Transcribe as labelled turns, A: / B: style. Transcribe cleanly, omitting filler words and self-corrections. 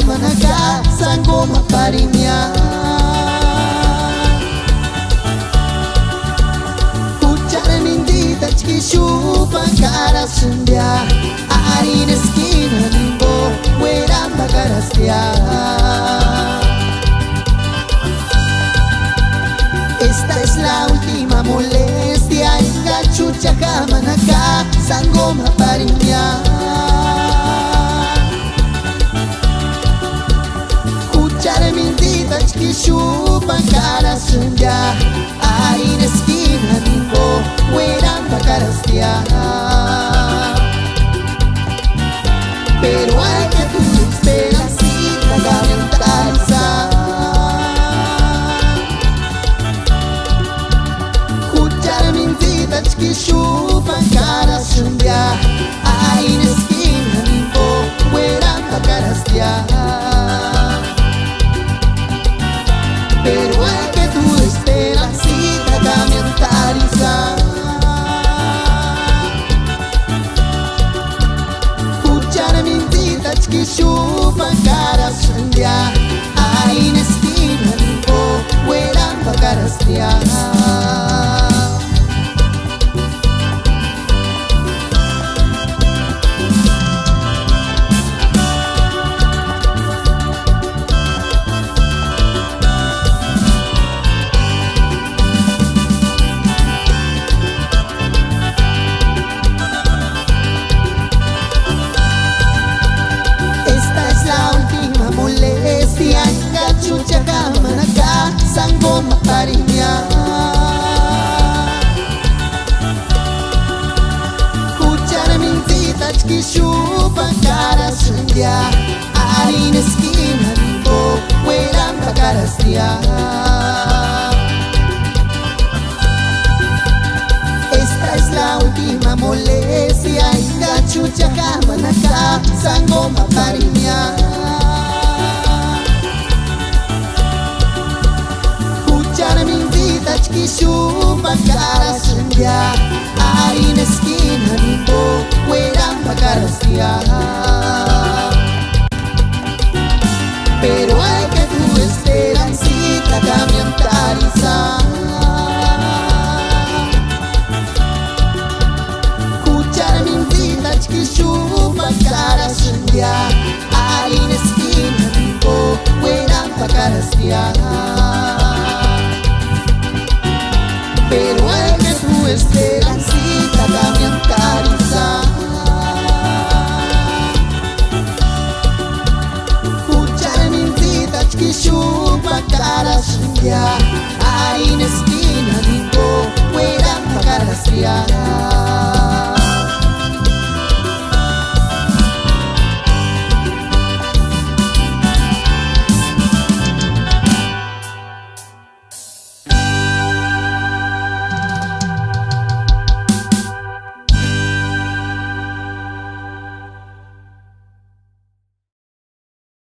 A: manaka sango maparinya Hujan mindita chkishupa cara sendia Ari en esquina limbo Hueramba carastia Esta es la última molestia Inga chucha kamanaka sango maparinya Chkishupan cara senja Ahí en esquina limbo Hueramba carastia Pero hay que tu esperancita mentalizar Escuchar mentita chkishupan cara senja Ahí en esquina limbo Hueramba carastia Pero hay que tu esperancita mentalizar Escuchar mentita chkishupan cara sendia Ahí en esquina limbo Hueramba carastia Chucha kamanaka sango maparinya Escuchar mentita chkishupan cara sendia Ahí en esquina limbo Hueramba carastia Esta es la última molestia Inga chucha kamanaka sango maparinya Chkishupan cara sendia Ahí en esquina limbo Hueramba carastia Pero hay que tu esperancita mentalizar Escuchar mentita chkishupan cara sendia Ahí en esquina limbo Hueramba carastia Pero hay que tu esperancita mentalizar Escuchar mentita chkishupan cara sendia